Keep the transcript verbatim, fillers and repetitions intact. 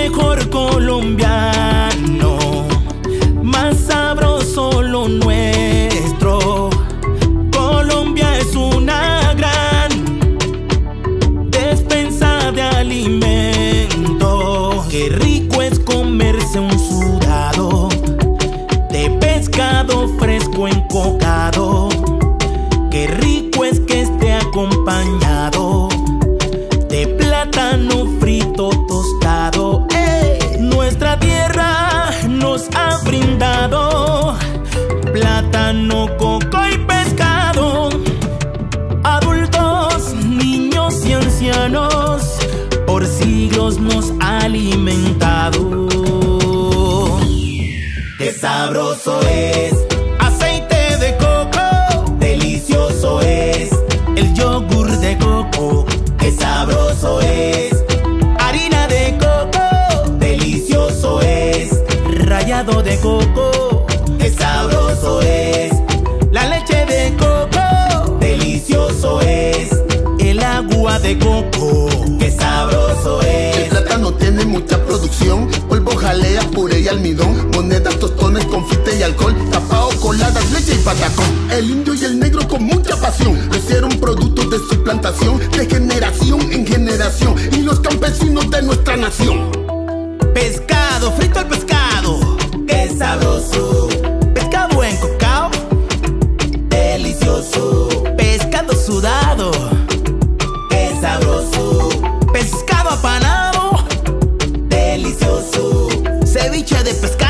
mejor colombiano, más sabroso lo nuestro. Colombia es una gran despensa de alimentos. Qué rico es comerse un sudado de pescado fresco encocado. Qué rico es que esté acompañado de plátano frito tostado. ¡Ey! Nuestra tierra nos ha brindado plátano, coco y pescado. Adultos, niños y ancianos, por siglos nos ha alimentado. ¡Qué sabroso es! Aceite de coco, delicioso es. El yogur de coco, ¡qué sabroso es! Harina de coco, delicioso es. Rallado de coco, ¡qué sabroso es! La leche de coco, delicioso es. El agua de coco, ¡qué sabroso es! El plátano tiene mucha producción, polvo, jalea, puré y almidón, monedas, tostones, confite y alcohol, tapao, coladas, leche y patacón. El indio y el negro con mucha pasión lo hicieron productos de su plantación, de generación en generación, y los campesinos de nuestra nación. Pescado, frito al pescado, ¡qué sabroso! Pescado encocado, delicioso. Pescado sudado, ¡qué sabroso! Pescado apanado, delicioso. Ceviche de pescado.